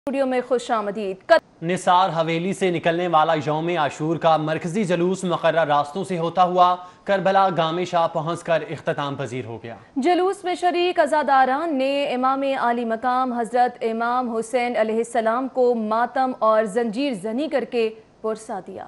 Studio میں خوش آمدید۔ نثار حویلی سے نکلنے والا یوم عاشور کا مرکزی جلوس مقررہ راستوں سے ہوتا ہوا کربلا گام شاہ پہنچ کر اختتام پذیر ہو گیا۔ جلوس میں شریک عزاداران نے امام عالی مقام حضرت امام حسین علیہ السلام کو ماتم اور زنجیر زنی کر کے پرسا دیا۔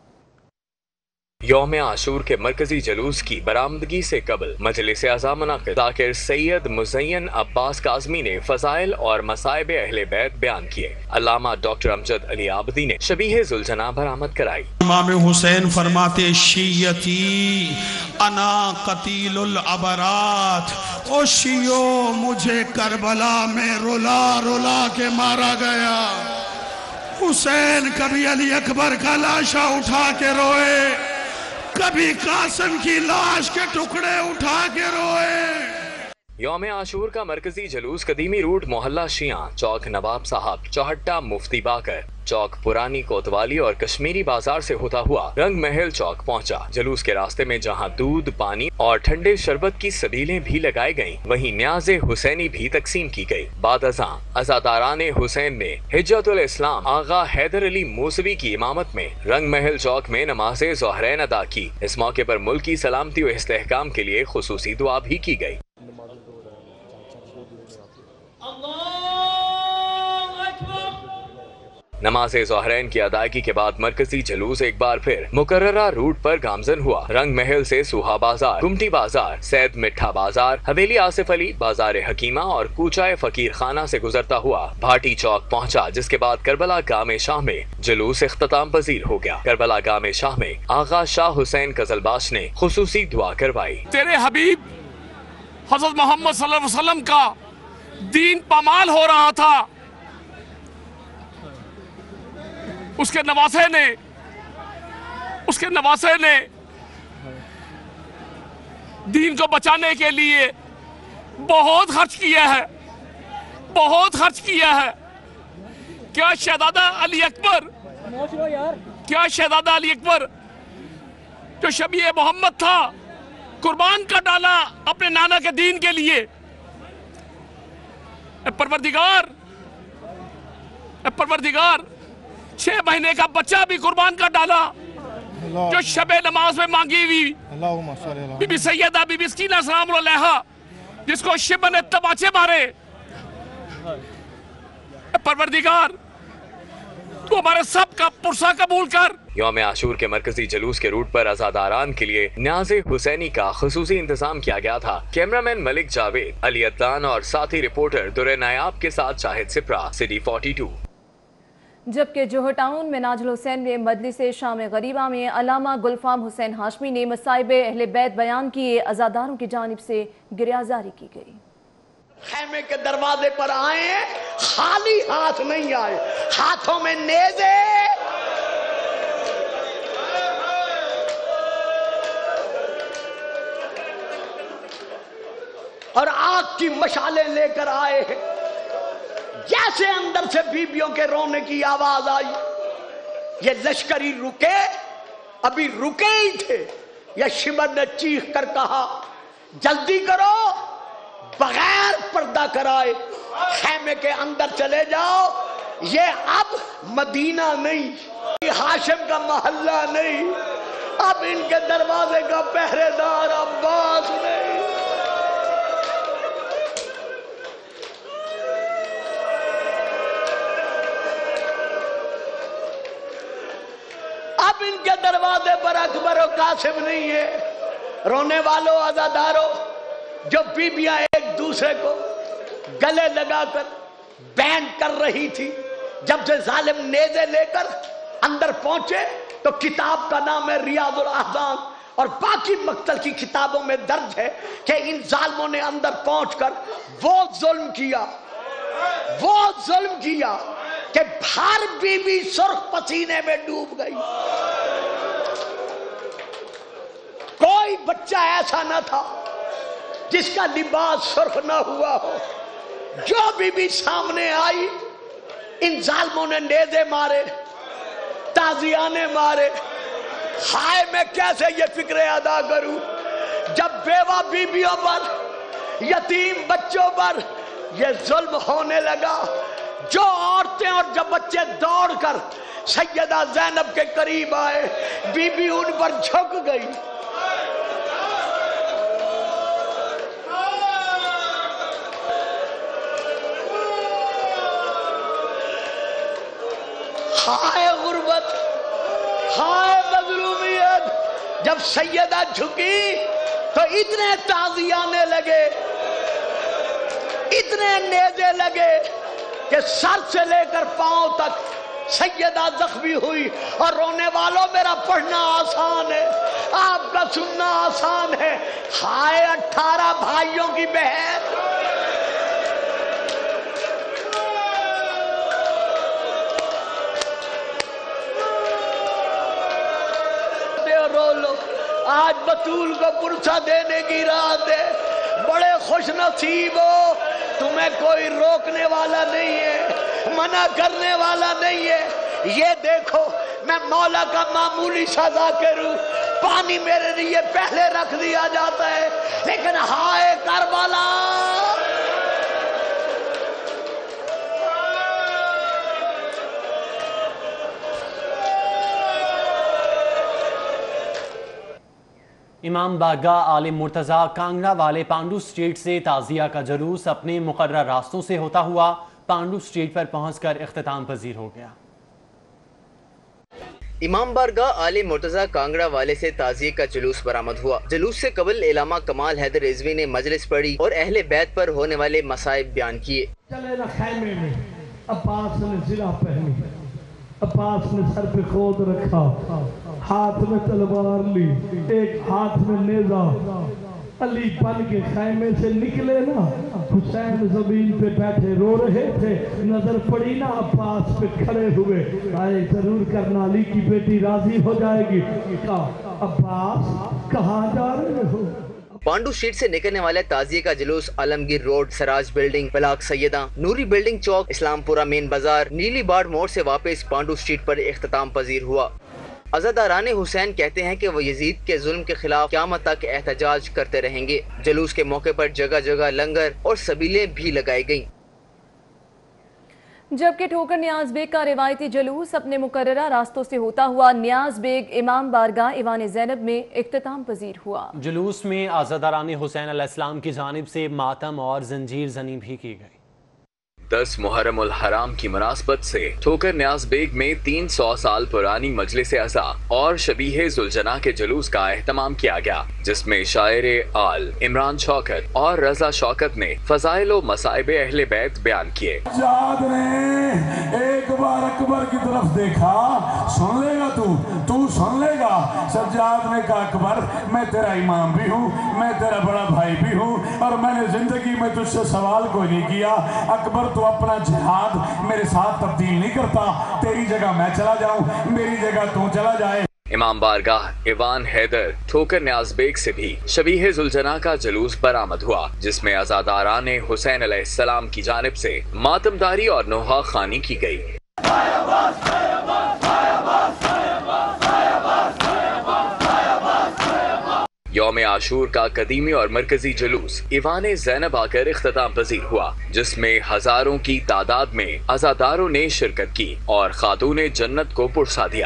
یوم عاشور کے مرکزی جلوس کی برآمدگی سے قبل مجلس اعضا منعقد ذاکر سید مزین عباس کاظمی نے فضائل اور مصائب اہل بیت بیان کیے۔ علامہ ڈاکٹر امجد علی عابدی نے شبیہ ذوالجناح برآمد کرائی۔ امام حسین فرماتے شیعتی انا قتیل العبرات، او شیعو مجھے کربلا میں رلا رلا کے مارا گیا۔ حسین کبھی علی اکبر کا لاشا اٹھا کے روئے، کبھی قاسم کی لاش کے ٹکڑے اٹھا کے روئے۔ یوم عاشور کا مرکزی جلوس قدیمی روٹ محلہ شیعہ، چوک نواب صاحب، چوہٹہ مفتی باقر، چوک پرانی کوتوالی اور کشمیری بازار سے ہوتا ہوا رنگ محل چوک پہنچا۔ جلوس کے راستے میں جہاں دودھ، پانی اور ٹھنڈے شربت کی سبیلیں بھی لگائی گئیں، وہیں نیاز حسینی بھی تقسیم کی گئی۔ بعد ازاں عزاداران حسین نے حجت الاسلام آغا حیدر علی موسوی کی امامت میں رنگ محل چوک میں نماز ظہرین ادا کی۔ اس موقع پر ملک کی سلامتی و استحکام کے لیے خصوصی دعا بھی کی گئی۔ نماز ظہرین کی ادائیگی کے بعد مرکزی جلوس ایک بار پھر مقررہ روٹ پر گامزن ہوا۔ رنگ محل سے سوہا بازار، گمٹی بازار، سید مٹھا بازار، حویلی آصف علی، بازار حکیمہ اور کوچہ فقیر خانہ سے گزرتا ہوا بھاٹی چوک پہنچا، جس کے بعد کربلا گام شاہ میں جلوس اختتام پذیر ہو گیا۔ کربلا گام شاہ میں آغا شاہ حسین قزلباش نے خصوصی دعا کروائی۔ تیرے حبیب حضرت محمد صلی اللہ علیہ وسلم کا دین پامال ہو رہا تھا، اس کے نواسے نے دین کو بچانے کے لیے بہت خرچ کیا ہے، بہت خرچ کیا ہے۔ کیا شہزادہ علی اکبر جو شبیہ محمد تھا قربان کا ڈالا اپنے نانا کے دین کے لیے؟ اے پروردگار 6 مہینے کا بچہ بھی قربان کا ڈالا، جو شب نماز میں مانگی ہوئی be be Syeda be be Sakina سلام اللہ علیہا، جس کو شب نے تماچے مارے۔ اے پروردگار تو ہمارے سب کا پرسہ قبول کر۔ یوم عاشور کے مرکزی جلوس کے روٹ پر عزاداران کے لیے نیاز حسینی کا خصوصی انتظام کیا گیا تھا۔ کیمرامین ملک جاوید، علی عدنان اور ساتھی رپورٹر در نایاب کے ساتھ شاہد سپرا، سٹی 42۔ جبکہ جوہر ٹاؤن میں ناجل حسین میں مجلس شام غریبہ میں علامہ گلفام حسین ہاشمی نے مصائب اہل بیت بیان کیے۔ عزاداروں کی جانب سے گریازاری کی گئی۔ خیمے کے دروازے پر آئے ہیں، خالی ہاتھ نہیں آئے، ہاتھوں میں نیزے اور آگ کی مشالیں لے کر آئے ہیں۔ جیسے اندر سے بیبیوں کے رونے کی آواز آئی، یہ لشکری رکے، ابھی رکے ہی تھے، یہ شمر نے چیخ کر کہا جلدی کرو، بغیر پردہ کرائے خیمے کے اندر چلے جاؤ، یہ اب مدینہ نہیں، ہاشم کا محلہ نہیں، اب ان کے دروازے کا پہرے دار عباس نہیں۔ اب ان کے دروازے پر اکبر و قاسم نہیں ہے۔ رونے والوں، عزاداروں، جو بیبیاں ایک دوسرے کو گلے لگا کر بینڈ کر رہی تھی، جب سے ظالم نیزے لے کر اندر پہنچے تو کتاب کا نام ہے ریاض الاحزان، اور باقی مقتل کی کتابوں میں درج ہے کہ ان ظالموں نے اندر پہنچ کر وہ ظلم کیا کہ ہر بیوی سرخ پسینے میں ڈوب گئی۔ کوئی بچہ ایسا نہ تھا جس کا لباس سرخ نہ ہوا ہو۔ جو بیوی سامنے آئی، ان ظالموں نے نیزے مارے، تازیانے مارے۔ ہائے میں کیسے یہ فکر ادا کروں جب بیوہ بیویوں پر، یتیم بچوں پر یہ ظلم ہونے لگا۔ جو عورت عورتیں اور جب بچے دوڑ کر سیدہ زینب کے قریب آئے، بی بی ان پر جھک گئی. ہائے غربت، ہائے مظلومیت. جب سیدہ جھکی تو اتنے تازی آنے لگے، اتنے نیزے لگے کہ سر سے لے کر پاؤں تک سیدہ زخمی ہوئی. اور رونے والوں، میرا پڑھنا آسان ہے، آپ کا سننا آسان ہے. ہائے 18 بھائیوں کی بہن، رو لو. آج بطول کو پرسہ دینے کی رات ہے. بڑے خوش نصیب ہو، تمہیں کوئی روکنے والا نہیں ہے، منع کرنے والا نہیں ہے. یہ دیکھو، میں مولا کا معمولی سا ذاکر ہوں، پانی میرے لیے پہلے رکھ دیا جاتا ہے، لیکن ہائے کربلا، امام بارگاہ عالم مرتضیٰ کانگڑا والے پانڈو اسٹریٹ سے تعزیہ کا جلوس اپنے مقررہ راستوں سے ہوتا ہوا پانڈو اسٹریٹ پر پہنچ کر اختتام پذیر ہو گیا. امام بارگاہ عالم مرتضیٰ کانگڑا والے سے تعزیے کا جلوس برآمد ہوا. جلوس سے قبل علامہ کمال حیدر رضوی نے مجلس پڑھی اور اہل بیت پر ہونے والے مصائب بیان کیے. چلے نا خیمے میں، عباس نے زرہ پہنی، عباس نے سر پہ خود رکھا، ہاتھ میں تلوار لی، ایک ہاتھ میں نیزہ. علی بن کے خیمے سے نکلے نا، حسین زمین پہ بیٹھے رو رہے تھے. نظر پڑی نا عباس پہ کھڑے ہوئے، آئے ضرور کرنا علی کی بیٹی راضی ہو جائے گی. کہا عباس کہاں جا رہے ہو؟ پانڈو اسٹریٹ سے نکلنے والے تعزیے کا جلوس Alamgir road, Siraj building, block Syeda, Noori building Chowk, اسلام پورہ مین بازار، نیلی باڑ موڑ سے واپس پانڈو اسٹریٹ پر اختتام پذیر ہوا. عزاداران حسین کہتے ہیں کہ وہ یزید کے ظلم کے خلاف قیامت تک احتجاج کرتے رہیں گے. جلوس کے موقع پر جگہ جگہ لنگر اور سبیلیں بھی لگائی گئیں. جبکہ ٹھوکر نیاز بیگ کا روایتی جلوس اپنے مقررہ راستوں سے ہوتا ہوا نیاز بیگ امام بارگاہ ایوان زینب میں اختتام پذیر ہوا. جلوس میں عزاداران حسین علیہ السلام کی جانب سے ماتم اور زنجیر زنی بھی کی گئی. 10 محرم الحرام کی مناسبت سے ٹھوکر نیاز بیگ میں 300 سال پرانی مجلس عزا اور شبیہ ذوالجناح کے جلوس کا اہتمام کیا گیا، جس میں شاعر آل عمران شوکت اور رضا شوکت نے فضائل و مصائب اہل بیت بیان کیے. سجاد نے ایک بار اکبر کی طرف دیکھا، سن لے گا تو سن لے گا. سجاد نے کہا اکبر میں تیرا امام بھی ہوں، میں تیرا بڑا بھائی بھی ہوں، اور میں نے زندگی میں تجھ سے سوال کوئی نہیں کیا. اکبر تو اپنا جہاد میرے ساتھ تبدیل نہیں کرتا، تیری جگہ میں چلا جاؤں، میری جگہ تو چلا جائے. امام بارگاہ ایوان حیدر ٹھوکر نیاز بیگ سے بھی شبیہ ذوالجناح کا جلوس برآمد ہوا، جس میں عزاداران حسین علیہ السلام کی جانب سے ماتمداری اور نوحہ خوانی کی گئی. یوم عاشور کا قدیمی اور مرکزی جلوس ایوان زینب آ کر اختتام پذیر ہوا، جس میں ہزاروں کی تعداد میں عزاداروں نے شرکت کی اور خاتون جنت کو پرسا دیا.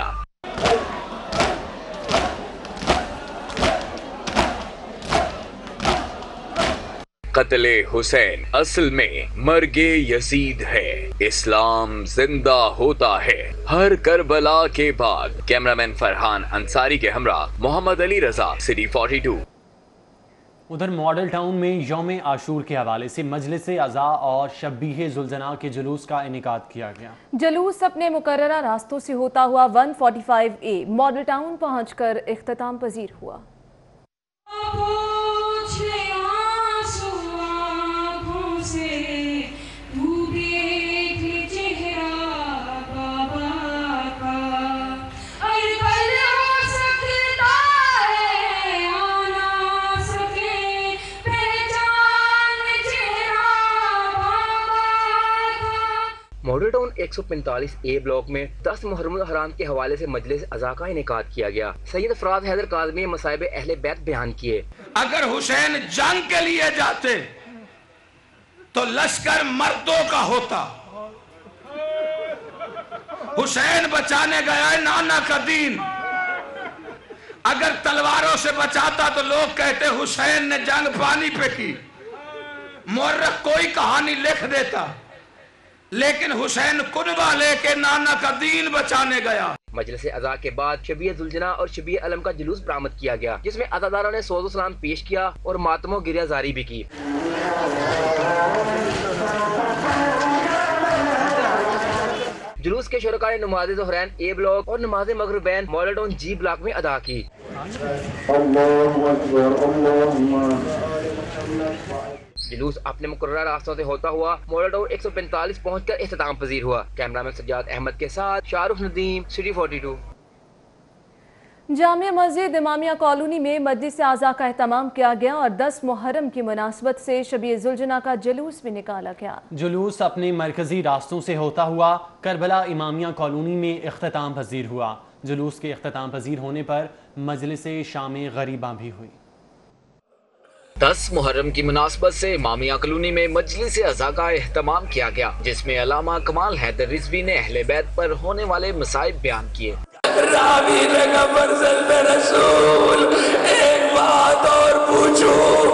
قتل حسین اصل میں مرگ یزید ہے، اسلام زندہ ہوتا ہے ہر کربلا کے بعد. کیمرامین فرحان انصاری کے ہمراہ محمد علی رضا، سٹی 42. ادھر ماڈل ٹاؤن میں یوم عاشور کے حوالے سے مجلس عزا اور شبیہ ذوالجناح کے جلوس کا انعقاد کیا گیا. جلوس اپنے مقررہ راستوں سے ہوتا ہوا 145A ماڈل ٹاؤن پہنچ کر اختتام پذیر ہوا. ماڈل ٹاؤن 145A بلاک میں 10 محرم الحرام کے حوالے سے مجلس عزا کا انعقاد کیا گیا. سید افراد حیدر کاظمی مصائب اہل بیت بیان کیے. اگر حسین جنگ کے لیے جاتے تو لشکر مردوں کا ہوتا، हुसैन बचाने गया है नाना का दीन। अगर तलवारों से बचाता तो लोग कहते हुसैन ने जंग पानी पे की, मुअर्रिख कोई कहानी लिख देता, लेकिन हुसैन कुनबा लेके नाना का दीन बचाने गया। मजलिस अज़ा के बाद शबीह जुलजना और शबीह अलम का जुलूस बरामद किया गया, जिसमें अज़ादारों ने सोज़ो सलाम पेश किया और मातमो गिरियाजारी भी की। जुलूस के शुरका ने नमाज़ ज़ुहरैन ए ब्लॉक और नमाज मगरिबैन मॉडल टाउन जी ब्लॉक में अदा की। जुलूस अपने मुकर्रर रास्तों से होता हुआ मॉडल टाउन 145 पहुंचकर इख्तिताम पजीर हुआ। कैमरामैन सज्जाद अहमद के साथ शाहरुख नदीम, सिटी 42। जामिया मस्जिद इमामिया कॉलोनी में मजलिस आज़ा का एहतमाम किया गया और 10 मुहर्रम की मुनासबत से शबीह जुलजना का जुलूस भी निकाला गया। जुलूस अपने मरकजी रास्तों से होता हुआ करबला इमामिया कॉलोनी में इख्तिताम पजीर हुआ। जुलूस के इख्तिताम पजीर होने पर मजलिस शाम गरीबा भी हुई। 10 मुहर्रम की मुनासबत से इमामिया कॉलोनी में मजलिस अज़ा का एहतमाम किया गया, जिसमें अल्लामा कमाल हैदर रिजवी ने अहले बैत पर होने वाले मसाइब बयान किए। रावी रसूल, एक बात और पूछो,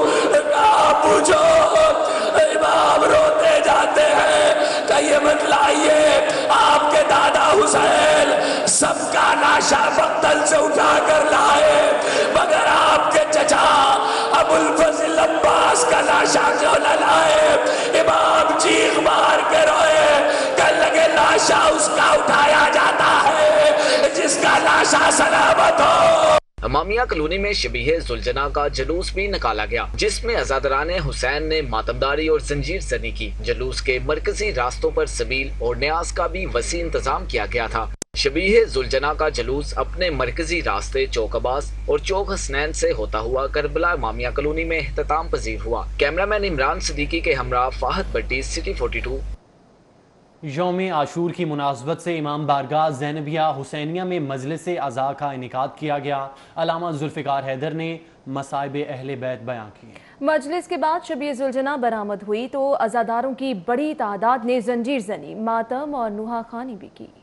इमाम रोते जाते हैं, कहिए बतलाइए आपके दादा हुसैन सबका लाशा बख्तल से उठा कर लाए, मगर आपके चचा अबुल फजल अब्बास का लाशा क्यों न लाए? इमाम चीख मार के रोए, कल लगे लाशा उसका उठाया जाता है जिसका लाशा सलामत हो। इमामिया कॉलोनी में शबीह जुलजना का जुलूस भी निकाला गया, जिसमें अज़ादराने हुसैन ने मातमदारी और जंजीर जनी की। जुलूस के मरकजी रास्तों पर सबील और न्याज का भी वसी इंतजाम किया गया था। शबीह जुलजना का जुलूस अपने मरकजी रास्ते चौक अब्बास और चौक हसनैन से होता हुआ करबला इमामिया कॉलोनी में इख्तिताम पजीर हुआ। कैमरामैन इमरान सिद्दीकी के हमरा फाहद भट्टी, सिटी 42। यौम आशूर की मुनासबत से इमाम बारगाह ज़ैनबिया हुसैनिया में मजलिस अज़ा का इनेकाद किया गया। अल्लामा जुल्फ़िकार हैदर ने मसाइब अहले बैत बयां किए। मजलिस के बाद शबीह जुलजना बरामद हुई तो अज़ादारों की बड़ी तादाद ने जंजीर जनी, मातम और नुहा खानी भी की।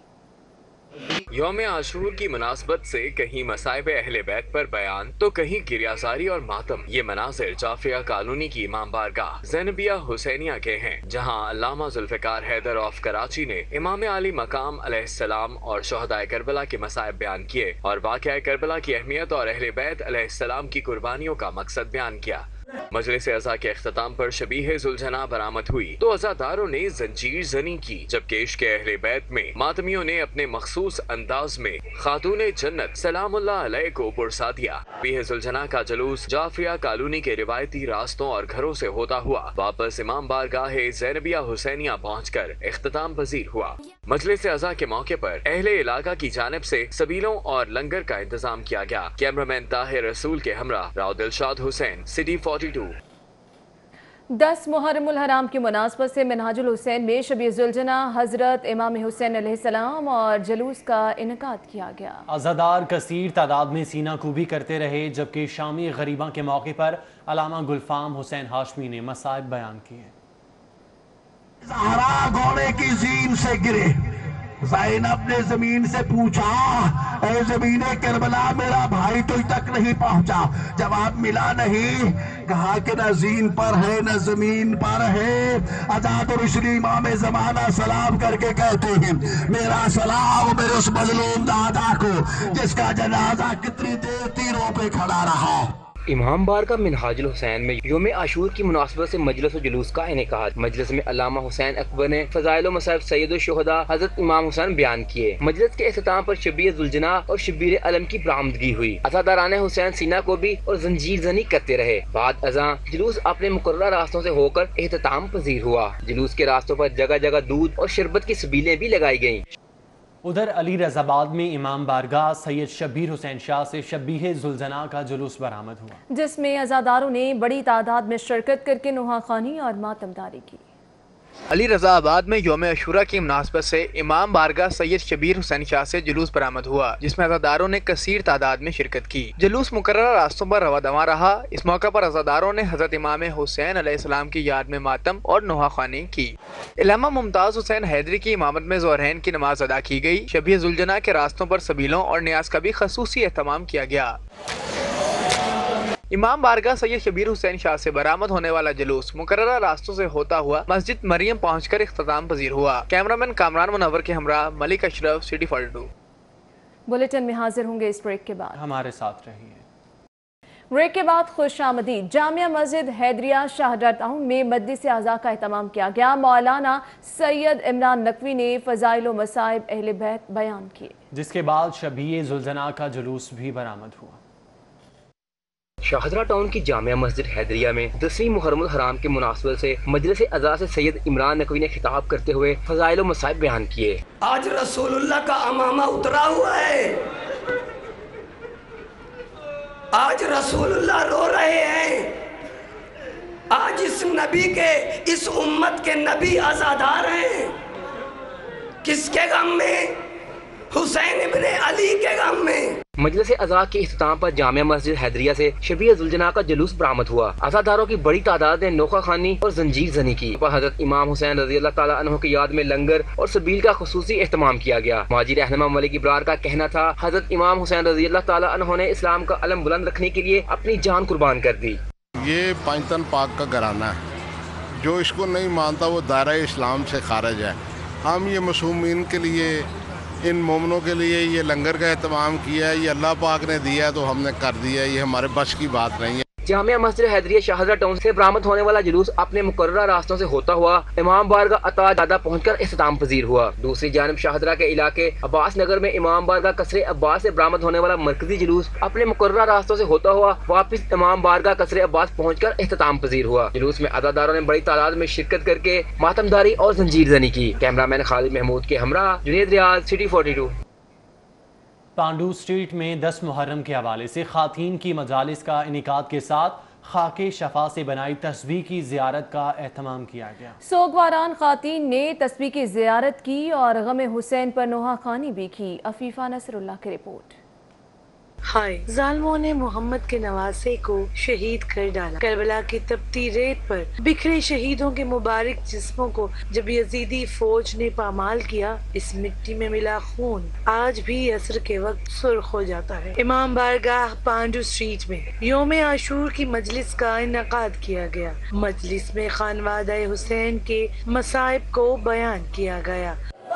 यौम आशूर की मुनासबत से कहीं मसाइब अहले बैत पर बयान तो कहीं गिरियाजारी और मातम। ये मनाजिर जाफिया कॉलोनी की इमाम बारगाह ज़ैनबिया हुसैनिया के हैं, जहाँ अल्लामा जुल्फ़िकार हैदर ऑफ कराची ने इमाम आली मकाम अलैहिस्सलाम और शोहदाए करबला के मसाइब बयान किए और वाक़या करबला की अहमियत और अहले बैत अलैहिस्सलाम की कुर्बानियों का मकसद बयान किया। मजलिस अज़ा के अख्ताम पर शबीह जुलजना बरामद हुई तो अज़ादारों ने जंजीर जनी की, जबकि इश्क़ अहले बैत में मातमियों ने अपने मखसूस अंदाज में खातूने जन्नत सलामुल्लाह अलैह को पुरसा दिया। शबीह जुलजना का जुलूस जाफिया कॉलोनी के रिवायती रास्तों और घरों से होता हुआ वापस इमाम बारगाह ज़ैनबिया हुसैनिया पहुँचकर इख्तिताम पजीर हुआ। मजलिस अज़ा के मौके पर अहले इलाका की जानिब से सबीलों और लंगर का इंतजाम किया गया। कैमरामैन ताहिर रसूल के हमरा राव दिलशाद हुसैन, सिटी 42। 10 मुहर्रमुल हराम की मुनासबत से मिनहाजुल हुसैन में शबीह जुलजना हजरत इमाम हुसैन अलैहिस्सलाम और जुलूस का इनेकाद किया गया। अज़ादार कसीर तादाद में सीना कुबी करते रहे, जबकि शामी गरीबा के मौके पर अल्लामा गुलफाम हुसैन हाशमी ने मसाइब बयान किए। ज़हरा घोड़े की जीन से गिरे, ज़ैनब ने जमीन से पूछा, ऐ ज़मीने करबला मेरा भाई तुझ तक नहीं पहुंचा? जवाब मिला नहीं। कहा कि न जीन पर है न जमीन पर है। आजाद और इसलिए इमाम ज़माना सलाम करके कहते हैं, मेरा सलाम मेरे उस मजलूम दादा को जिसका जनाजा कितनी देर तीरों पे खड़ा रहा। इमाम बार का मिनहाजुल हुसैन में यौम आशूर की मुनासबत से मजलिस और जुलूस का इनेकाद। मजलिस में अल्लामा हुसैन अकबर ने फ़ज़ाइल व मसाइब सैयद शुहदा हज़रत इमाम हुसैन बयान किए। मजलिस के इख्तिताम पर शबीह जुलजना और शबीर अलम की बरामदगी हुई। अज़ादाराने हुसैन सीना को भी और जंजीर जनी करते रहे। बाद अज़ा जुलूस अपने मुकर्रर रास्तों से होकर इख्तिताम पजीर हुआ। जुलूस के रास्तों पर जगह जगह दूध और शरबत की सबीलें भी लगाई गयी। उधर अली रज़ाबाद में इमाम बारगाह सैयद शब्बीर हुसैन शाह से शबीह जुलजना का जुलूस बरामद हुआ, जिसमें अज़ादारों ने बड़ी तादाद में शिरकत करके नुहा खानी और मातमदारी की। علی رضا آباد میں یوم عاشورہ کی مناسبت سے امام بارگاہ سید شبیر حسین شاہ سے جلوس برآمد ہوا، جس میں عزاداروں نے کثیر تعداد میں شرکت کی۔ جلوس مقررہ راستوں پر رواں دواں رہا۔ اس موقع پر عزاداروں نے حضرت امام حسین علیہ السلام کی یاد میں ماتم اور نوحہ خوانی کی۔ علامہ ممتاز حسین حیدری کی امامت میں ظہرین کی نماز ادا کی گئی۔ شبیہ ذوالجناح کے راستوں پر سبیلوں اور نیاز کا بھی خصوصی اہتمام کیا گیا۔ امام بارگاہ سید شبیر حسین شاہ سے برآمد ہونے والا جلوس مقررہ راستوں سے ہوتا ہوا مسجد مریم پہنچ کر اختتام پذیر ہوا۔ کیمرامین کامران منور کے ہمراہ ملک اشرف، سٹی 42۔ بلیٹن میں حاضر ہوں گے اس بریک کے بعد، ہمارے ساتھ رہیے۔ بریک کے بعد خوش آمدید۔ جامعہ مسجد حیدریہ شاہدرہ ٹاؤن میں مجلس اعضاء کا اہتمام کیا گیا۔ مولانا سید عمران نقوی نے فضائل و مصائب اہل بیت بیان کیے، جس کے بعد شبیہ ذوالجناح کا جلوس بھی برآمد ہوا۔ شاہدرہ ٹاؤن کی جامعہ مسجد حیدریہ میں 10ویں محرم الحرام کے مناسبت سے مجلس اعضاء سے سید عمران نقوی نے خطاب کرتے ہوئے فضائل و مصائب بیان کیے۔ آج رسول اللہ کا امامہ اترا ہوا ہے، آج رسول اللہ رو رہے ہیں، آج اس نبی کے، اس امت کے نبی عزادار ہیں۔ کس کے غم میں؟ حسین ابن علی کے غم میں۔ مجلس اعضاء کے اختتام پر جامعہ مسجد حیدریہ سے شبیہ ذوالجناح کا جلوس برآمد ہوا۔ عزاداروں کی بڑی تعداد نے نوحہ خوانی اور زنجیر زنی کی۔ پر حضرت امام حسین رضی اللہ تعالیٰ عنہ کی یاد میں لنگر اور سبیل کا خصوصی اہتمام کیا گیا۔ ماجی رہنما ملک ابرار کا کہنا تھا، حضرت امام حسین رضی اللہ تعالیٰ عنہ نے اسلام کا علم بلند رکھنے کے لیے اپنی جان قربان کر دی۔ یہ پنجتن پاک کا گھرانہ ہے، جو اس کو نہیں مانتا وہ دائرہ اسلام سے خارج ہے۔ ہم یہ معصومین کے لیے، ان مومنوں کے لیے یہ لنگر کا اہتمام کیا ہے، یہ اللہ پاک نے دیا ہے تو ہم نے کر دیا ہے، یہ ہمارے بس کی بات نہیں ہے۔ جامعہ مسجد حیدریہ شاہدرہ ٹاؤن سے برآمد ہونے والا جلوس اپنے مقررہ راستوں سے ہوتا ہوا امام بارگاہ عطا دادا پہنچ کر اختتام پذیر ہوا۔ دوسری جانب شاہدرہ کے علاقے عباس نگر میں امام بارگاہ قصر عباس سے برآمد ہونے والا مرکزی جلوس اپنے مقررہ راستوں سے ہوتا ہوا واپس امام بارگاہ قصر عباس پہنچ کر اختتام پذیر ہوا۔ جلوس میں عزاداروں نے بڑی تعداد میں شرکت کر کے ماتمداری اور زنجیر زنی کی۔ کیمرامین خالد محمود کے ہمراہ جنید ریاض، سٹی 42۔ پانڈو اسٹریٹ میں 10 محرم کے حوالے سے خواتین کی مجالس کا انعقاد کے ساتھ خاک شفا سے بنائی تسبیح کی زیارت کا اہتمام کیا گیا۔ سوگواران خواتین نے تسبیح کی زیارت کی اور غم حسین پر نوحہ خوانی بھی کی۔ عفیفہ نصر اللہ کی رپورٹ۔ ہائے، ظالموں نے محمد کے نواسے کو شہید کر ڈالا۔ کربلا کی تپتی ریت پر بکھرے شہیدوں کے مبارک جسموں کو جب یزیدی فوج نے پامال کیا، اس مٹی میں ملا خون آج بھی عصر کے وقت سرخ ہو جاتا ہے۔ امام بارگاہ پانڈو اسٹریٹ میں یوم عاشور کی مجلس کا انعقاد کیا گیا۔ مجلس میں خانوادہ حسین کے مصائب کو بیان کیا گیا۔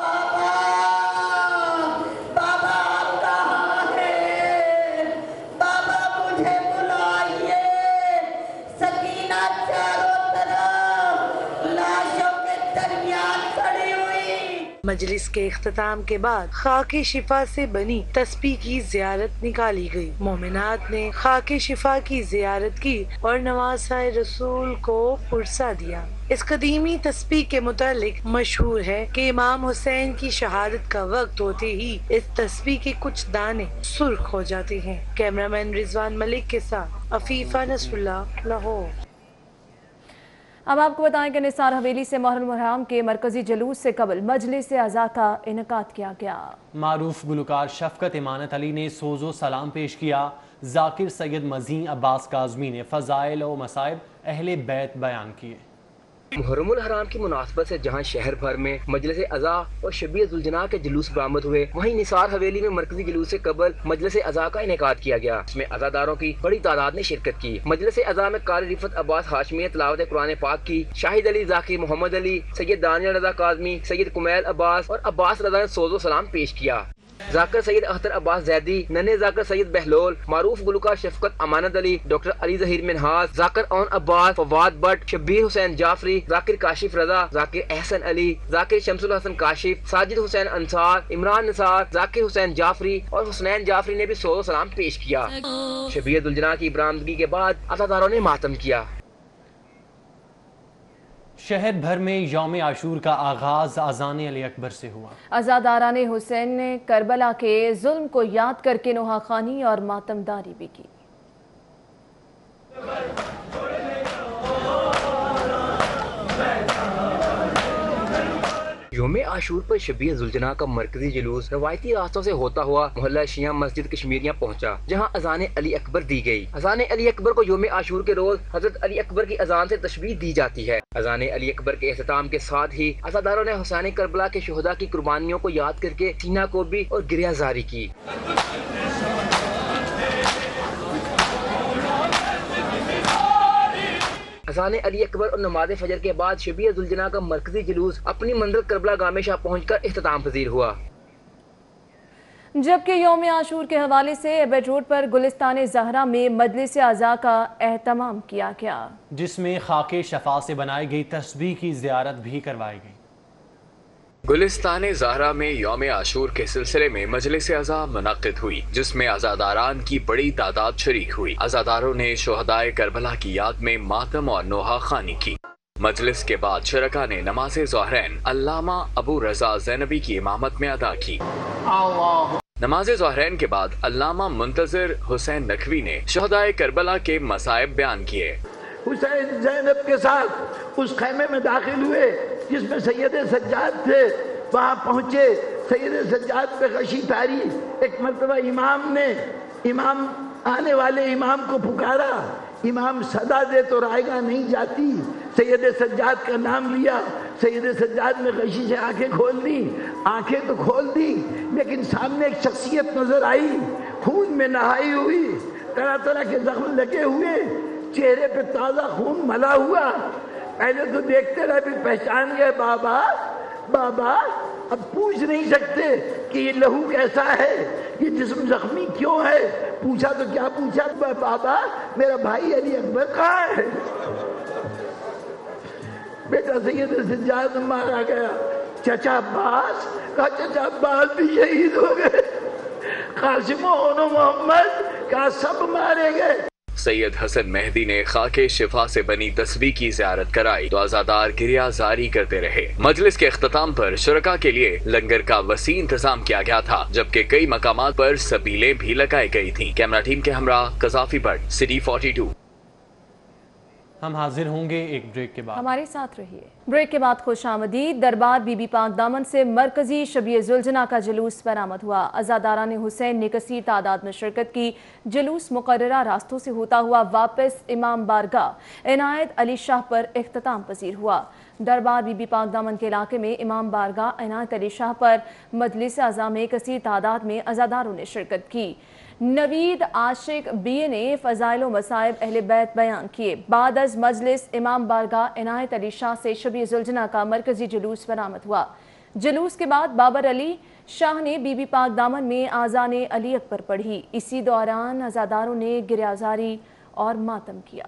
مجلس کے اختتام کے بعد خاک شفا سے بنی تسبیح کی زیارت نکالی گئی۔ مومنات نے خاک شفا کی زیارت کی اور نواسۂ رسول کو پرسا دیا۔ اس قدیمی تسبیح کے متعلق مشہور ہے کہ امام حسین کی شہادت کا وقت ہوتے ہی اس تسبیح کے کچھ دانے سرخ ہو جاتے ہیں۔ کیمرامین رضوان ملک کے ساتھ عفیفہ نصر اللہ، لاہور۔ اب آپ کو بتائیں کہ نثار حویلی سے محرم الحرام کے مرکزی جلوس سے قبل مجلس اعضاء کا انعقاد کیا گیا۔ معروف گلوکار شفقت امانت علی نے سوز و سلام پیش کیا۔ ذاکر سید مزین عباس کاظمی نے فضائل و مصائب اہل بیت بیان کیے۔ محرم الحرام کی مناسبت سے جہاں شہر بھر میں مجلس اعضاء اور شبیہ ذوالجناح کے جلوس برآمد ہوئے، وہیں نثار حویلی میں مرکزی جلوس سے قبل مجلس اعضاء کا انعقاد کیا گیا، اس میں عزاداروں کی بڑی تعداد نے شرکت کی۔ مجلس اعضاء میں قاری رفعت عباس ہاشمی نے تلاوت قرآن پاک کی۔ شاہد علی ذاکر محمد علی، سید دانیال رضا کاظمی، سید کمیل عباس اور عباس رضا نے سوز و سلام پیش کیا۔ ذاکر سید اختر عباس زیدی، ننھے ذاکر سید بہلول، معروف گلوکار شفقت امانت علی، ڈاکٹر علی ظہیر منہاس، ذاکر اون عباس، فواد بٹ، شبیر حسین جعفری، ذاکر کاشف رضا، ذاکر احسن علی، ذاکر شمس الحسن کاشف، ساجد حسین انصار، عمران نثار، ذاکر حسین جعفری اور حسنین جعفری نے بھی سوز و سلام پیش کیا۔ شبیہ ذوالجناح کی برآمدگی کے بعد عزاداروں نے ماتم کیا۔ شہر بھر میں یوم عاشور کا آغاز اذان علی اکبر سے ہوا۔ عزاداران حسین نے کربلا کے ظلم کو یاد کر کے نوحہ خوانی اور ماتمداری بھی کی۔ یوم عاشور پر شبیہ ذوالجناح کا مرکزی جلوس روایتی راستوں سے ہوتا ہوا محلہ شیعہ مسجد کشمیریاں پہنچا، جہاں اذان علی اکبر دی گئی۔ اذان علی اکبر کو یوم عاشور کے روز حضرت علی اکبر کی اذان سے تشبیہ دی جاتی ہے۔ اذان علی اکبر کے اختتام کے ساتھ ہی عزاداروں نے حسین کربلا کے شہداء کی قربانیوں کو یاد کر کے سینہ کوبی اور گریہ زاری کی۔ اذان علی اکبر اور نماز فجر کے بعد شبیہ ذوالجناح کا مرکزی جلوس اپنی منزل کربلا گاہ میں شاہ پہنچ کر اختتام پذیر ہوا۔ جبکہ یوم عاشور کے حوالے سے ایبٹ روڈ پر گلستان زہرا میں مجلس اعضاء کا اہتمام کیا گیا، جس میں خاک شفا سے بنائی گئی تسبیح کی زیارت بھی کروائی گئی۔ گلستان زہرا میں یوم عاشور کے سلسلے میں مجلس اعضاء منعقد ہوئی، جس میں عزاداران کی بڑی تعداد شریک ہوئی۔ عزاداروں نے شہدائے کربلا کی یاد میں ماتم اور نوحہ خوانی کی۔ مجلس کے بعد شرکا نے نماز ظہرین علامہ ابو رضا زینبی کی امامت میں ادا کی۔ نماز ظہرین کے بعد علامہ منتظر حسین نقوی نے شہدائے کربلا کے مصائب بیان کیے۔ حسین زینب کے ساتھ اس خیمے میں داخل ہوئے جس میں سید سجاد تھے، وہاں پہنچے، سید سجاد پہ غشی تاری۔ ایک مرتبہ امام آنے والے امام کو پکارا، امام صدا دے تو رائگاں نہیں جاتی، سید سجاد کا نام لیا، سید سجاد نے غشی سے آنکھیں کھول دی، آنکھیں تو کھول دی لیکن سامنے ایک شخصیت نظر آئی، خون میں نہائی ہوئی، طرح طرح کے زخم لگے ہوئے، چہرے پہ تازہ خون ملا ہوا۔ پہلے تو دیکھتے رہے، پھر پہچان گئے، بابا اب پوچھ نہیں سکتے کہ یہ لہو کیسا ہے، یہ جسم زخمی کیوں ہے۔ پوچھا تو کیا پوچھا، بابا میرا بھائی علی اکبر کہاں ہے؟ بیٹا سید سجاد مارا گیا۔ چچا عباس؟ کہا چچا عباس بھی شہید ہو گئے، قاسم و محمد کہا سب مارے گئے۔ سید حسن مہدی نے خاک شفا سے بنی تسبیح کی زیارت کرائی تو عزادار گریہ زاری کرتے رہے۔ مجلس کے اختتام پر شرکا کے لیے لنگر کا وسیع انتظام کیا گیا تھا، جبکہ کئی مقامات پر سبیلیں بھی لگائی گئی تھیں۔ کیمرہ ٹیم کے ہمراہ قذافی بٹ، سٹی 42۔ ہم حاضر ہوں گے ایک بریک کے بعد، ہمارے ساتھ رہیے۔ بریک کے بعد خوش آمدید۔ دربار بی بی پاک دامن سے مرکزی شبیہ ذوالجناح کا جلوس برآمد ہوا۔ عزاداران حسین نے کثیر تعداد میں شرکت کی۔ جلوس مقررہ راستوں سے ہوتا ہوا واپس امام بارگاہ عنایت علی شاہ پر اختتام پذیر ہوا۔ دربار بی بی پاک دامن کے علاقے میں امام بارگاہ عنایت علی شاہ پر مجلس اعضاء میں کثیر تعداد میں عزاداروں نے شرکت کی۔ نوید عاشق بی نے فضائل و مصائب اہل بیت بیان کیے۔ بعد از مجلس امام بارگاہ عنایت علی شاہ سے شبیہ ذوالجناح کا مرکزی جلوس برآمد ہوا۔ جلوس کے بعد بابر علی شاہ نے بی بی پاک دامن میں آذان علی اکبر پڑھی۔ اسی دوران عزاداروں نے گریہ زاری اور ماتم کیا۔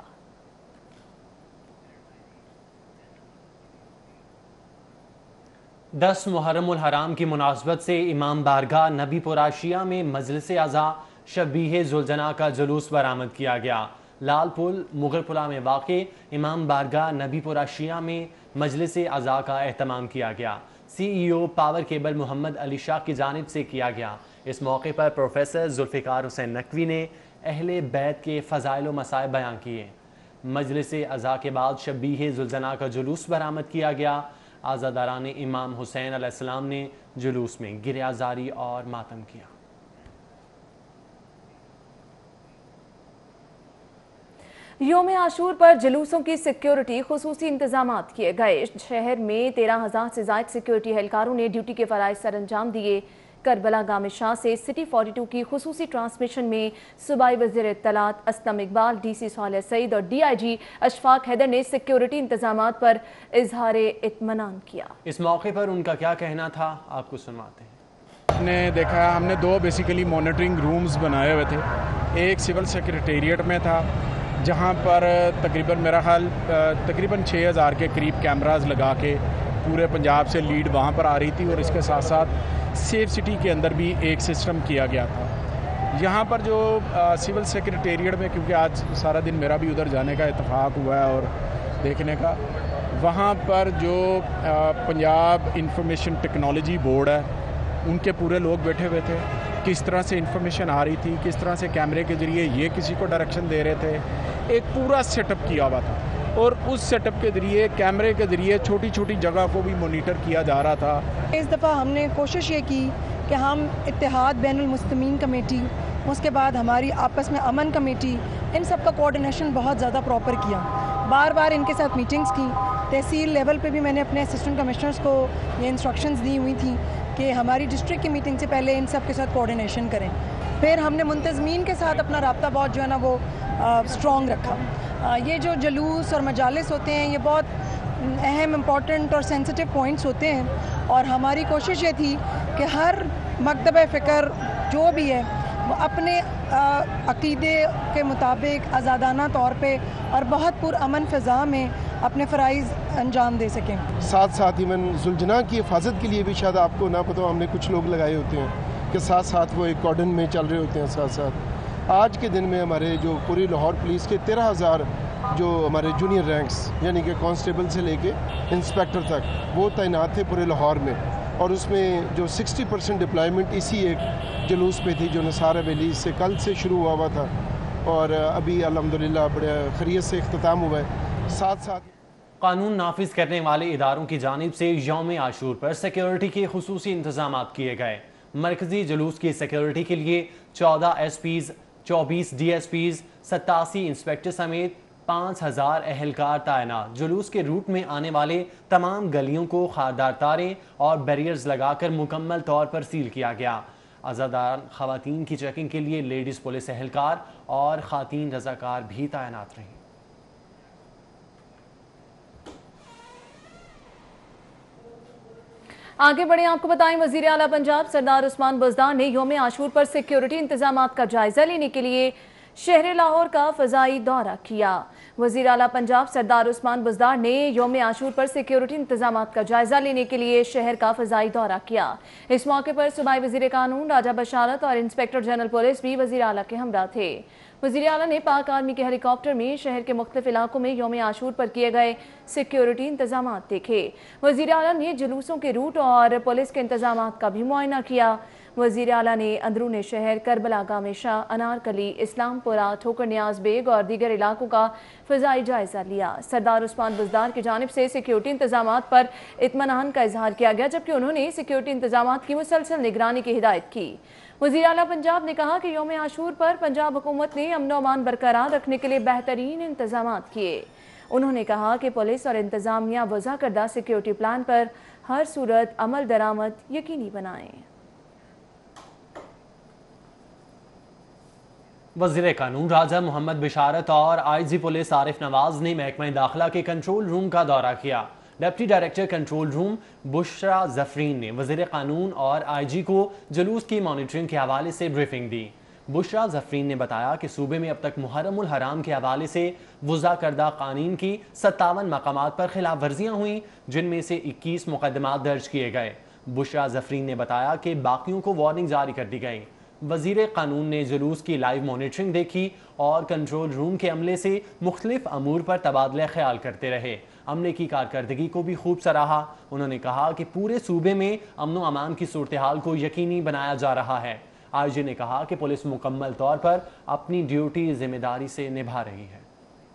10 محرم الحرام کی مناسبت سے امام بارگاہ نبی پورہ شیعہ میں مجلس اعضاء شبیہ ذوالجناح کا جلوس برآمد کیا گیا۔ لال پل مغل پلہ میں واقع امام بارگاہ نبی پورہ شیعہ میں مجلس اعضاء کا اہتمام کیا گیا۔ سی ای او پاور کیبل محمد علی شاہ کی جانب سے کیا گیا۔ اس موقع پر پروفیسر ذوالفقار حسین نقوی نے اہل بیت کے فضائل و مصائب بیان کیے۔ مجلس اعضاء کے بعد شبیہ ذوالجناح کا جلوس برآمد کیا گیا۔ عزاداران امام حسین علیہ السلام نے جلوس میں گریہ زاری اور ماتم کیا۔ یوم عاشور پر جلوسوں کی سیکیورٹی خصوصی انتظامات کیے گئے۔ شہر میں 13,000 سے زائد سیکیورٹی اہلکاروں نے ڈیوٹی کے فرائض سر انجام دیے۔ کربلا گام شاہ سے سٹی 42 کی خصوصی ٹرانسمیشن میں صوبائی وزیر اطلاعات اسلم اقبال، ڈی سی صالح سعید اور D I G Ashfaq Haider نے سیکیورٹی انتظامات پر اظہار اطمینان کیا۔ اس موقع پر ان کا کیا کہنا تھا، آپ کو سنواتے ہیں۔ آپ نے دیکھا ہم نے 2 بیسیکلی مانیٹرنگ رومز بنائے ہوئے تھے۔ ایک سول سیکریٹریٹ میں تھا جہاں پر تقریباً میرا خیال تقریباً 6,000 کے قریب کیمراز لگا کے پورے پنجاب سے لیڈ وہاں پر آ رہی تھی، اور اس کے ساتھ ساتھ سیف سٹی کے اندر بھی ایک سسٹم کیا گیا تھا۔ یہاں پر جو سول سیکریٹریٹ میں، کیونکہ آج سارا دن میرا بھی ادھر جانے کا اتفاق ہوا ہے اور دیکھنے کا، وہاں پر جو پنجاب انفارمیشن ٹیکنالوجی بورڈ ہے ان کے پورے لوگ بیٹھے ہوئے تھے۔ کس طرح سے انفارمیشن آ رہی تھی، کس طرح سے کیمرے کے ذریعے یہ کسی کو ڈائریکشن دے رہے تھے، ایک پورا سیٹ اپ کیا ہوا تھا۔ اور اس سیٹ اپ کے ذریعے کیمرے کے ذریعے چھوٹی چھوٹی جگہ کو بھی مانیٹر کیا جا رہا تھا. اس دفعہ ہم نے کوشش یہ کی کہ ہم اتحاد بین المسلمین کمیٹی، اس کے بعد ہماری آپس میں امن کمیٹی، ان سب کا کوارڈینیشن بہت زیادہ پراپر کیا. بار بار ان کے ساتھ میٹنگز کی. تحصیل لیول پہ بھی میں نے اپنے اسسٹنٹ کمشنرز کو یہ انسٹرکشنز دی ہوئی تھیں کہ ہماری ڈسٹرکٹ کی میٹنگ سے پہلے ان سب کے ساتھ کوارڈینیشن کریں. پھر ہم نے منتظمین کے ساتھ اپنا رابطہ بہت جو ہے نا وہ اسٹرانگ رکھا. یہ جو جلوس اور مجالس ہوتے ہیں یہ بہت اہم، امپورٹنٹ اور سینسٹیو پوائنٹس ہوتے ہیں، اور ہماری کوشش یہ تھی کہ ہر مکتبہ فکر جو بھی ہے وہ اپنے عقیدے کے مطابق آزادانہ طور پہ اور بہت پرامن فضا میں اپنے فرائض انجام دے سکیں. ساتھ ساتھ ایون زلجنا کی حفاظت کے لیے بھی شاید آپ کو نہ پتہ ہو، ہم نے کچھ لوگ لگائے ہوتے ہیں کہ ساتھ ساتھ وہ ایک کارڈن میں چل رہے ہوتے ہیں. ساتھ ساتھ آج کے دن میں ہمارے جو پوری لاہور پولیس کے 13,000 جو ہمارے جونیئر رینکس یعنی کہ کانسٹیبل سے لے کے انسپیکٹر تک وہ تعینات تھے پورے لاہور میں، اور اس میں جو 60% ڈپلائمنٹ اسی ایک جلوس پہ تھی جو نثار حویلی سے کل سے شروع ہوا تھا، اور ابھی الحمدللہ بڑے خیریت سے اختتام ہوا ہے. ساتھ ساتھ قانون نافذ کرنے والے اداروں کی جانب سے یوم عاشور پر سیکیورٹی کے خصوصی انتظامات کیے گئے. مرکزی جلوس کی سیکیورٹی کے لیے 14 S Ps, 24 D S Ps, 87 inspector سمیت 5,000 اہلکار تعینات. جلوس کے روٹ میں آنے والے تمام گلیوں کو خاردار تاریں اور بیریئرز لگا کر مکمل طور پر سیل کیا گیا. عزادار خواتین کی چیکنگ کے لیے لیڈیز پولیس اہلکار اور خواتین رضاکار بھی تعینات رہیں. آگے بڑھیں، آپ کو بتائیں وزیر اعلیٰ پنجاب سردار عثمان بزدار نے یوم عاشور پر سیکیورٹی انتظامات کا جائزہ لینے کے لیے شہر لاہور کا فضائی دورہ کیا. وزیر اعلیٰ پنجاب سردار عثمان بزدار نے یوم عاشور پر سیکیورٹی انتظامات کا جائزہ لینے کے لیے شہر کا فضائی دورہ کیا. اس موقع پر صوبائی وزیر قانون راجہ بشارت اور انسپیکٹر جنرل پولیس بھی وزیر اعلیٰ کے ہمراہ تھے. وزیر اعلیٰ نے پاک آرمی کے ہیلی کاپٹر میں شہر کے مختلف علاقوں میں یوم عاشور پر کیے گئے سیکیورٹی انتظامات دیکھے. وزیر اعلیٰ نے جلوسوں کے روٹ اور پولیس کے انتظامات کا بھی معائنہ کیا. وزیر اعلیٰ نے اندرون شہر کربلا گام شاہ، انارکلی، اسلام پورہ، ٹھوکر نیاز بیگ اور دیگر علاقوں کا فضائی جائزہ لیا. سردار عثمان بزدار کی جانب سے سیکیورٹی انتظامات پر اطمینان کا اظہار کیا گیا، جبکہ انہوں نے سیکیورٹی انتظامات کی مسلسل نگرانی کی ہدایت کی. وزیر اعلیٰ پنجاب نے کہا کہ یوم عاشور پر پنجاب حکومت نے امن و امان برقرار رکھنے کے لیے بہترین انتظامات کیے. انہوں نے کہا کہ پولیس اور انتظامیہ وضع کردہ سیکیورٹی پلان پر ہر صورت عمل درآمد یقینی بنائیں. وزیر قانون راجہ محمد بشارت اور آئی جی پولیس عارف نواز نے محکمہ داخلہ کے کنٹرول روم کا دورہ کیا. ڈپٹی ڈائریکٹر کنٹرول روم بشرا ظفرین نے وزیر قانون اور آئی جی کو جلوس کی مانیٹرنگ کے حوالے سے بریفنگ دی. بشرا ظفرین نے بتایا کہ صوبے میں اب تک محرم الحرام کے حوالے سے وضع کردہ قوانین کی 57 مقامات پر خلاف ورزیاں ہوئیں، جن میں سے 21 مقدمات درج کیے گئے. بشرا ظفرین نے بتایا کہ باقیوں کو وارننگ جاری کر دی گئی. وزیر قانون نے جلوس کی لائیو مانیٹرنگ دیکھی اور کنٹرول روم کے عملے سے مختلف امور پر تبادلہ خیال کرتے رہے. عملے کی کارکردگی کو بھی خوب سراہا. انہوں نے کہا کہ پورے صوبے میں امن و امان کی صورتحال کو یقینی بنایا جا رہا ہے. آئی جی نے کہا کہ پولیس مکمل طور پر اپنی ڈیوٹی ذمہ داری سے نبھا رہی ہے.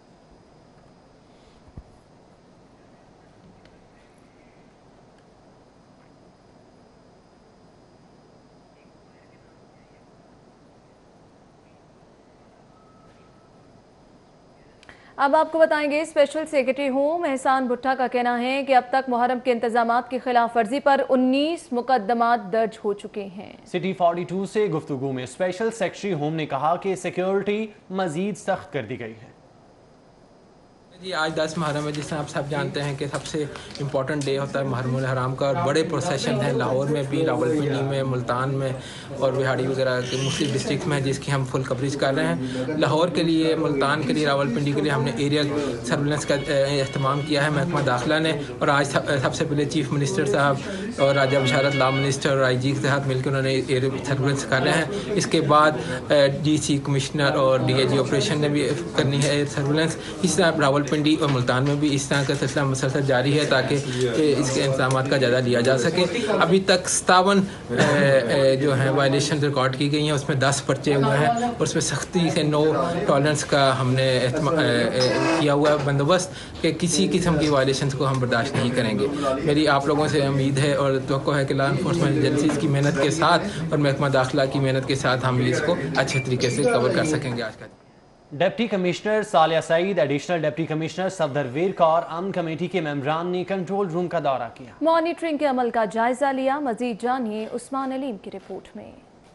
اب آپ کو بتائیں گے special secretary home Ahsan Bhatta کا کہنا ہے کہ اب تک محرم کے انتظامات کی خلاف ورزی پر 19 مقدمات درج ہو چکے ہیں. سٹی 42 سے گفتگو میں اسپیشل سیکرٹری ہوم نے کہا کہ سیکیورٹی مزید سخت کر دی گئی ہے. جی آج 10 محرم ہے، جس طرح آپ سب جانتے ہیں کہ سب سے امپورٹنٹ ڈے ہوتا ہے محرم الحرام کا، اور بڑے پروسیشن ہیں لاہور میں بھی، راولپنڈی میں، ملتان میں اور بہاڑی وغیرہ کے مختلف ڈسٹرکٹ میں، جس کی ہم فل کوریج کر رہے ہیں. لاہور کے لیے، ملتان کے لیے، راولپنڈی کے لیے ہم نے ایریل سرویلنس کا اہتمام کیا ہے محکمہ داخلہ نے، اور آج سب سے پہلے چیف منسٹر صاحب اور راجہ بشارت لا منسٹر اور آئی جی کے ساتھ مل کے انہوں نے ایریل سرویلنس کر رہے ہیں. اس کے بعد ڈی سی کمشنر اور ڈی اے جی آپریشن نے بھی کرنی ہے ایئر سرویلنس. اس طرح راولپنڈی रावलपिंडी और मुल्तान में भी इस तरह का सिलसिला मुसलसल जारी है ताकि इसके इंतजाम का जायजा लिया जा सके। अभी तक 57 जो है वायलेशन रिकॉर्ड की गई हैं, उसमें 10 पर्चे हुए हैं और उसमें सख्ती से नो टॉलरेंस का हमने किया हुआ है बंदोबस्त कि किसी किस्म की वायलेशन को हम बर्दाश्त नहीं करेंगे। मेरी आप लोगों से उम्मीद है और तवक्को है कि लॉ इन्फोर्समेंट एजेंसीज की मेहनत के साथ और महकमा दाखिला की मेहनत के साथ हम इसको अच्छे तरीके से कवर कर सकेंगे। आज का deputy commissioner Salia Saeed, additional deputy commissioner Safdar Virk और अमन कमेटी के मेंबरान ने कंट्रोल रूम का दौरा किया, मॉनिटरिंग के अमल का जायजा लिया। मजीद जानिए उस्मान अलीम की रिपोर्ट में।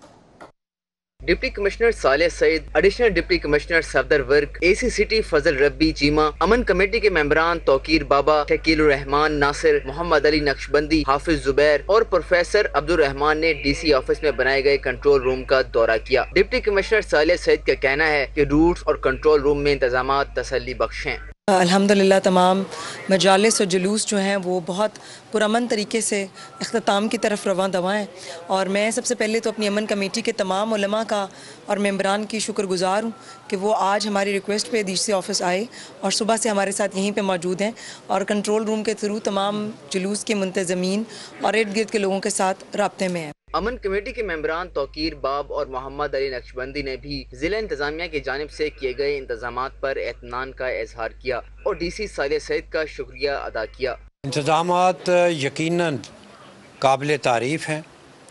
Deputy commissioner Salia Saeed, additional deputy commissioner Safdar Virk, AC city Fazal Rabbi Cheema, अमन कमेटी के मेंबरान तौकीर बाबा, शकील रहमान नासिर, मोहम्मद अली नक्शबंदी, हाफिज जुबैर और प्रोफेसर अब्दुल रहमान ने डीसी ऑफिस में बनाए गए कंट्रोल रूम का दौरा किया। डिप्टी कमिश्नर सालिया सईद का कहना है कि रूट्स और कंट्रोल रूम में इंतजाम तसल्ली बख्श हैं। अल्हम्दुलिल्लाह तमाम मजालिस और जुलूस जो हैं वो बहुत पुरअमन तरीके से इख्तिताम की तरफ रवां दवा हैं और मैं सबसे पहले तो अपनी अमन कमेटी के तमाम उलमा का और मेंबरान की शुक्रगुजार हूँ कि वो आज हमारी रिक्वेस्ट पे डीसी ऑफिस आए और सुबह से हमारे साथ यहीं पे मौजूद हैं और कंट्रोल रूम के थ्रू तमाम जुलूस के मुंतज़मीन और इर्द गिर्द के लोगों के साथ राब्ते में हैं। अमन कमेटी के मेंबरान तौकीर बाब और मोहम्मद अली नक्शबंदी ने भी जिला इंतजामिया की जानिब से किए गए इंतजामात पर एतमान का इजहार किया और डीसी सालिया सईद का शुक्रिया अदा किया। इंतजामात यकीनन काबिल तारीफ़ हैं,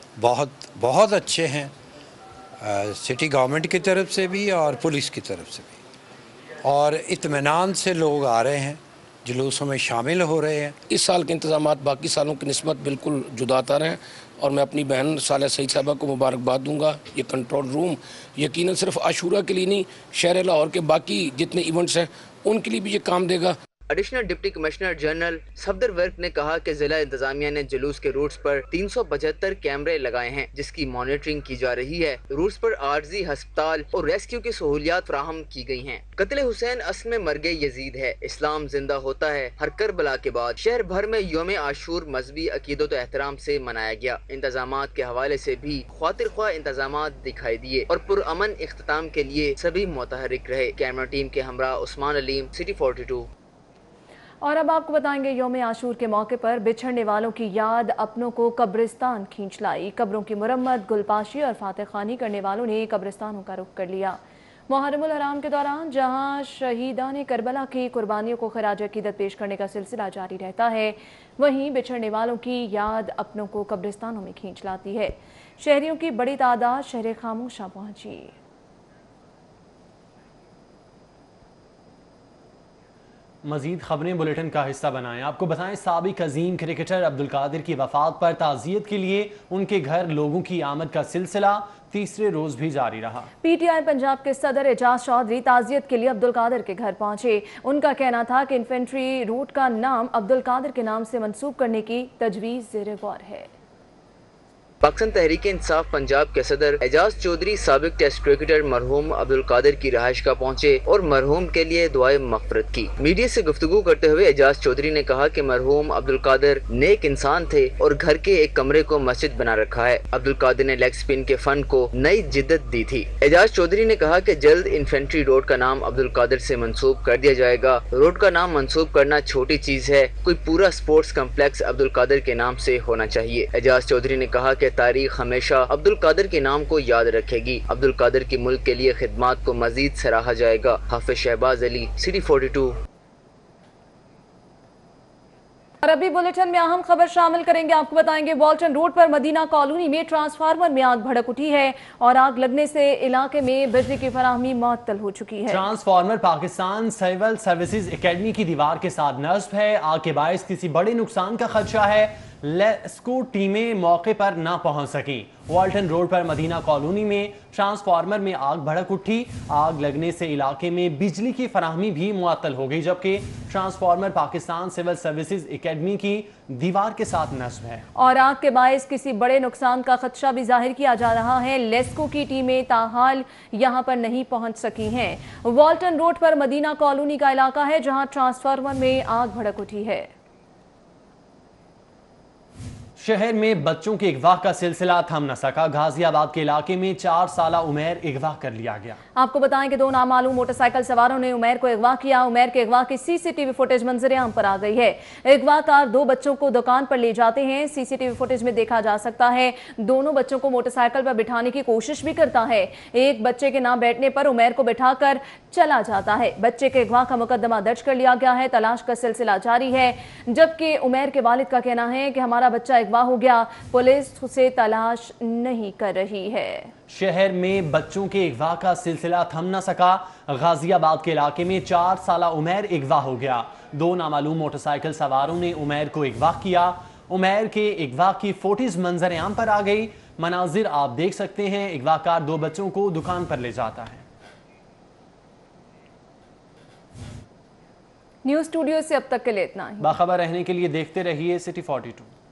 बहुत अच्छे हैं, सिटी गवर्नमेंट की तरफ से भी और पुलिस की तरफ से भी, और इत्मीनान से लोग आ रहे हैं, जुलूसों में शामिल हो रहे हैं। इस साल के इंतजामात बाकी सालों की निस्बत बिल्कुल जुदा तर हैं और मैं अपनी बहन सालिया सईद साहबा को मुबारकबाद दूंगा। ये कंट्रोल रूम यकीनन सिर्फ आशूरा के लिए नहीं, शहर लाहौर के बाकी जितने इवेंट्स हैं उनके लिए भी ये काम देगा। Additional deputy commissioner general Safdar Virk ने कहा कि जिला इंतजामिया ने जुलूस के रूट्स पर 375 कैमरे लगाए हैं जिसकी मॉनिटरिंग की जा रही है। रूट्स पर आर्जी हस्पताल और रेस्क्यू की सहूलियात फराहम की गई हैं। कत्ल हुसैन असल में मर्गे यजीद है, इस्लाम जिंदा होता है। हर करबला के बाद शहर भर में यौम आशूर मजहबी अकीदत व एहतराम से मनाया गया। इंतजामात के हवाले से भी ख्वातिर ख्वाह इंतजामात दिखाई दिए और पुरअमन इख्तिताम के लिए सभी मुतहरिक रहे। कैमरा टीम के हमरा उस्मान अलीम, सिटी 42। और अब आपको बताएंगे यौम आशूर के मौके पर बिछड़ने वालों की याद अपनों को कब्रिस्तान खींच लाई। कब्रों की मुरम्मत, गुलपाशी और फातह खानी करने वालों ने कब्रिस्तानों का रुख कर लिया। मुहर्रमुल हराम के दौरान जहां शहीदान करबला की कुर्बानियों को खराज अकीदत पेश करने का सिलसिला जारी रहता है, वहीं बिछड़ने वालों की याद अपनों को कब्रिस्तानों में खींच लाती है। शहरियों की बड़ी तादाद शहर खामोशा पहुंची। मजीद खबरें बुलेटिन का हिस्सा बनाएं। आपको बताएं, साबिक अजीम क्रिकेटर अब्दुल कादिर की वफात पर ताज़ियत के लिए उनके घर लोगों की आमद का सिलसिला तीसरे रोज भी जारी रहा। पीटीआई पंजाब के सदर एजाज चौधरी ताज़ियत के लिए अब्दुल कादिर के घर पहुंचे। उनका कहना था कि इन्फेंट्री रूट का नाम अब्दुल कादिर के नाम से मंसूब करने की तजवीज़ ज़ेर गौर है। पाकिस्तान तहरीक इंसाफ पंजाब के सदर एजाज चौधरी साबिक टेस्ट क्रिकेटर मरहूम अब्दुल कादिर की रहायश का पहुंचे और मरहूम के लिए दुआए मग़फ़िरत की। मीडिया से गुफ्तगू करते हुए एजाज चौधरी ने कहा कि मरहूम अब्दुल कादिर नेक इंसान थे और घर के एक कमरे को मस्जिद बना रखा है। अब्दुल कादिर ने लेग स्पिन के फन को नई जिद्दत दी थी। एजाज चौधरी ने कहा कि जल्द इन्फेंट्री रोड का नाम अब्दुल कादिर से मंसूब कर दिया जाएगा। रोड का नाम मंसूब करना छोटी चीज है, कोई पूरा स्पोर्ट्स कम्प्लेक्स अब्दुल कादिर के नाम से होना चाहिए। एजाज चौधरी ने कहा कि तारीख हमेशा अब्दुल कादिर के नाम को याद रखेगी। अब्दुल कादिर की मुल्क के लिए खिदमात को मजीद सराहा जाएगा। हाफिज शहबाज अली, सिटी 42। और अभी बुलेटिन में अहम खबर शामिल करेंगे। आपको बताएंगे वॉल्टन रोड पर मदीना कॉलोनी में ट्रांसफार्मर में आग भड़क उठी है और आग लगने से इलाके में बिजली की फराहमी मुअत्तल हो चुकी है। Transformer Pakistan civil services academy की दीवार के साथ नस्ब है। आग के बायस किसी बड़े नुकसान का खदशा है। लेस्को टीमें मौके पर ना पहुंच सकी। वॉल्टन रोड पर मदीना कॉलोनी में ट्रांसफार्मर में आग भड़क उठी। आग लगने से इलाके में बिजली की फराहमी भी मुअत्तल हो गई, जबकि transformer Pakistan civil services academy की दीवार के साथ नस्ब है। और आग के बायस किसी बड़े नुकसान का खदशा भी जाहिर किया जा रहा है। लेस्को की टीमें ताहाल यहां पर नहीं पहुंच सकी हैं। वॉल्टन रोड पर मदीना कॉलोनी का इलाका है जहां ट्रांसफार्मर में आग भड़क उठी है। शहर में बच्चों के अगवा का सिलसिला थम न सका। गाजियाबाद के इलाके में 4 साला उमैर अगवा कर लिया गया। आपको बताएं कि 2 नामालूम मोटरसाइकिल सवारों ने उमैर को अगवा किया। उमैर के अगवा की सीसीटीवी फुटेज मंजर-ए-आम पर आ गई है। अगवाकार 2 बच्चों को दुकान पर ले जाते हैं। सीसीटीवी फुटेज में देखा जा सकता है दोनों बच्चों को मोटरसाइकिल पर बिठाने की कोशिश भी करता है। एक बच्चे के ना बैठने पर उमैर को बिठाकर चला जाता है। बच्चे के अगवा का मुकदमा दर्ज कर लिया गया है। तलाश का सिलसिला जारी है, जबकि उमैर के वालिद का कहना है कि हमारा बच्चा अगवा हो गया, पुलिस उसे तलाश नहीं कर रही है। शहर में बच्चों के अगवा का सिलसिला थम न सका। गाजियाबाद के इलाके में 4 साला उमैर अगवा हो गया। 2 नामालूम मोटरसाइकिल सवारों ने उमैर को अगवा किया। उमैर के अगवा की फोटोज मंजर-ए-आम पर आ गई। मनाजिर आप देख सकते हैं। अगवाकार 2 बच्चों को दुकान पर ले जाता है। न्यूज़ स्टूडियो से अब तक के लिए इतना ही। बाखबर रहने के लिए देखते रहिए सिटी 42।